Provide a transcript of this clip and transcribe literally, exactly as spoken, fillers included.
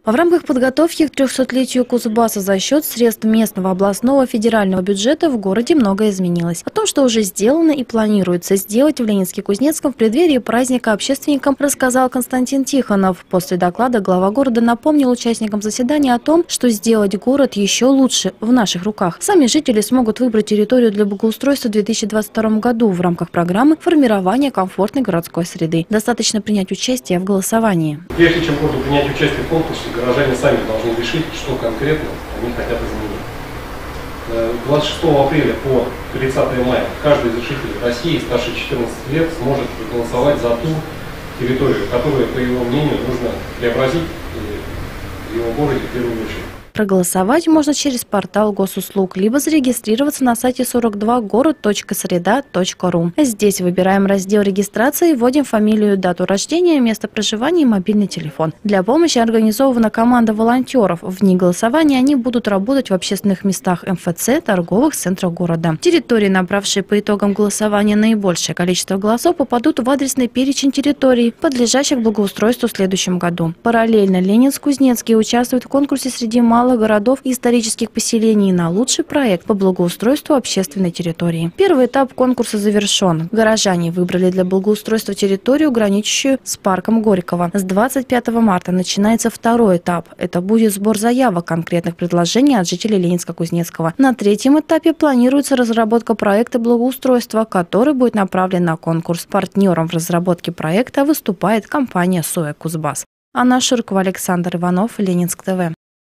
В рамках подготовки к трехсотлетию Кузбасса за счет средств местного, областного, федерального бюджета в городе многое изменилось. О том, что уже сделано и планируется сделать в Ленинске-Кузнецком в преддверии праздника общественникам, рассказал Константин Тихонов. После доклада глава города напомнил участникам заседания о том, что сделать город еще лучше в наших руках. Сами жители смогут выбрать территорию для благоустройства в две тысячи двадцать втором году в рамках программы формирования комфортной городской среды. Достаточно принять участие в голосовании. Прежде чем можно принять участие в конкурсе, горожане сами должны решить, что конкретно они хотят изменить. двадцать шестого апреля по тридцатое мая каждый из жителей России старше четырнадцати лет сможет проголосовать за ту территорию, которую, по его мнению, нужно преобразить в его городе в первую очередь. Проголосовать можно через портал госуслуг, либо зарегистрироваться на сайте сорок два город точка среда точка ру. Здесь выбираем раздел регистрации, вводим фамилию, дату рождения, место проживания и мобильный телефон. Для помощи организована команда волонтеров. В дни голосования они будут работать в общественных местах эм эф цэ, торговых центрах города. Территории, набравшие по итогам голосования наибольшее количество голосов, попадут в адресный перечень территорий, подлежащих благоустройству в следующем году. Параллельно Ленинск-Кузнецкий участвует в конкурсе среди малых городов и исторических поселений на лучший проект по благоустройству общественной территории. Первый этап конкурса завершен. Горожане выбрали для благоустройства территорию, граничащую с парком Горького. С двадцать пятого марта начинается второй этап. Это будет сбор заявок конкретных предложений от жителей Ленинска-Кузнецкого. На третьем этапе планируется разработка проекта благоустройства, который будет направлен на конкурс. Партнером в разработке проекта выступает компания СОЭ «Кузбасс». Анна Ширкова, Александр Иванов, Ленинск ТВ.